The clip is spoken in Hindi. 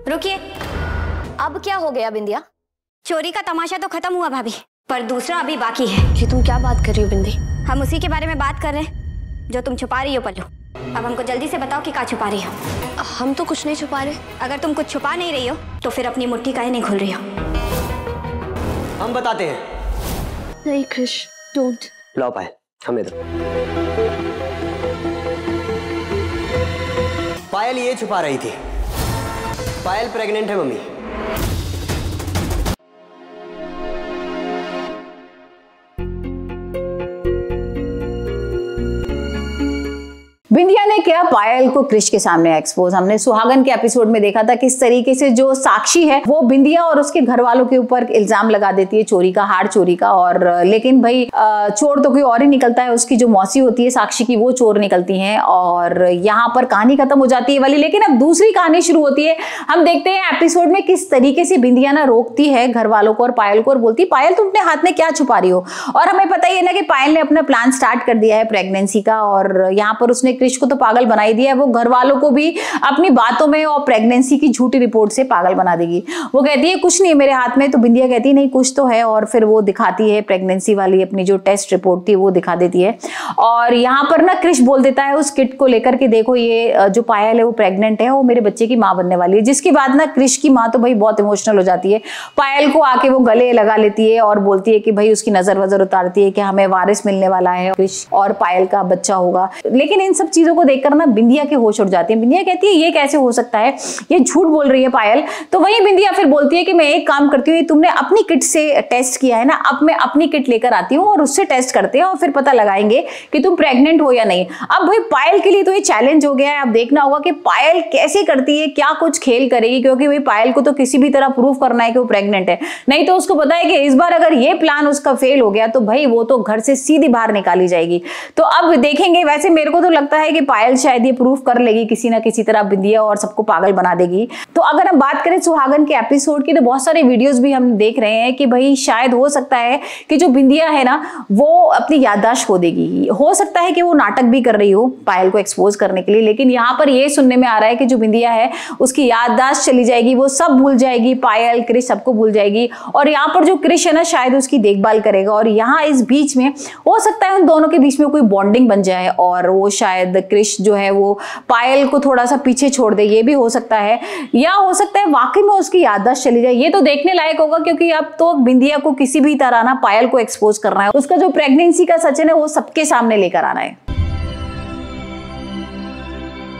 रुकिए, अब क्या हो गया बिंदिया? चोरी का तमाशा तो खत्म हुआ भाभी, पर दूसरा अभी बाकी है। ये तुम क्या बात कर रही हो बिंदी? हम उसी के बारे में बात कर रहे हैं जो तुम छुपा रही हो पल्लू। अब हमको जल्दी से बताओ कि क्या छुपा रही हो। हम तो कुछ नहीं छुपा रहे। अगर तुम कुछ छुपा नहीं रही हो तो फिर अपनी मुट्ठी काहे नहीं खोल रही हो? हम बताते हैं। नहीं क्रिश, डोंट। लाओ पायल, हमें दो। पायल ये छुपा रही थी। पायल प्रेग्नेंट है मम्मी। बिंदिया ने किया पायल को क्रिश के सामने एक्सपोज। हमने सुहागन के एपिसोड में देखा था किस तरीके से जो साक्षी है वो बिंदिया और उसके घर वालों के ऊपर इल्जाम लगा देती है चोरी का, हार चोरी का। और लेकिन भाई चोर तो कोई और ही निकलता है, उसकी जो मौसी होती है साक्षी की वो चोर निकलती हैं और यहाँ पर कहानी खत्म हो जाती है वाली। लेकिन अब दूसरी कहानी शुरू होती है। हम देखते हैं एपिसोड में किस तरीके से बिंदिया ना रोकती है घर वालों को और पायल को और बोलती है पायल तुम अपने हाथ में क्या छुपा रही हो। और हमें पता ही है ना कि पायल ने अपना प्लान स्टार्ट कर दिया है प्रेगनेंसी का और यहाँ पर उसने क्रिश को तो पागल बना ही दिया है, वो घर वालों को भी अपनी बातों में और प्रेगनेंसी की झूठी रिपोर्ट से पागल बना देगी। वो कहती है कुछ नहीं है मेरे हाथ में, तो बिंदिया कहती है नहीं कुछ तो है और फिर वो दिखाती है प्रेगनेंसी वाली अपनी जो टेस्ट रिपोर्ट थी वो दिखा देती है। और यहाँ पर ना क्रिश बोल देता है उस किट को लेकर के देखो ये जो पायल है वो प्रेग्नेंट है, वो मेरे बच्चे की माँ बनने वाली है। जिसकी बात ना क्रिश की माँ तो भाई बहुत इमोशनल हो जाती है, पायल को आके वो गले लगा लेती है और बोलती है कि भाई उसकी नजर वजर उतारती है कि हमें वारिस मिलने वाला है, क्रिश और पायल का बच्चा होगा। लेकिन इन सब चीजों को देखकर ना बिंदिया के होश उड़ जाती है। बिंदिया कहती है ये कैसे हो सकता है, ये झूठ बोल रही है पायल। तो वही बिंदिया फिर बोलती है कि मैं एक काम करती हूँ, तुमने अपनी किट से टेस्ट किया है ना, अब मैं अपनी किट लेकर आती हूँ और उससे टेस्ट करते हैं और फिर पता लगाएंगे कि तुम प्रेग्नेंट हो या नहीं। अब भाई पायल के लिए तो ये चैलेंज हो गया है। अब देखना होगा कि पायल कैसे करती है, क्या कुछ खेल करेगी, क्योंकि भाई पायल को तो किसी भी तरह प्रूफ करना है कि वो प्रेग्नेंट है। नहीं तो उसको पता है कि इस बार अगर ये प्लान उसका फेल हो गया तो भाई वो तो घर से सीधी बाहर निकाली जाएगी। तो अब देखेंगे। वैसे मेरे को तो लगता है कि पायल शायद ये प्रूफ कर लेगी किसी ना किसी तरह बिंदिया और सबको पागल बना देगी। तो अगर हम बात करें सुहागन के एपिसोड की तो बहुत सारे वीडियोस भी हम देख रहे हैं कि भाई शायद हो सकता है कि जो बिंदिया है ना वो अपनी याददाश्त खो देगी। हो सकता है कि वो नाटक भी कर रही हो पायल को एक्सपोज करने के लिए, लेकिन यहाँ पर ये सुनने में आ रहा है कि जो बिंदिया है उसकी याददाश्त चली जाएगी, वो सब भूल जाएगी, पायल क्रिश सबको भूल जाएगी। और यहाँ पर जो क्रिश है ना शायद उसकी देखभाल करेगा और यहाँ इस बीच में हो सकता है उन दोनों के बीच में कोई बॉन्डिंग बन जाए और वो शायद क्रिश जो है वो पायल को थोड़ा सा पीछे छोड़ दे, ये भी हो सकता है। या हो सकता है वाकई में उसकी याददाश्त चली जाए। ये तो देखने लायक होगा क्योंकि अब तो बिंदिया को किसी भी तरह ना पायल को एक्सपोज करना है, उसका जो प्रेगनेंसी का सच है वो सबके सामने लेकर आना है।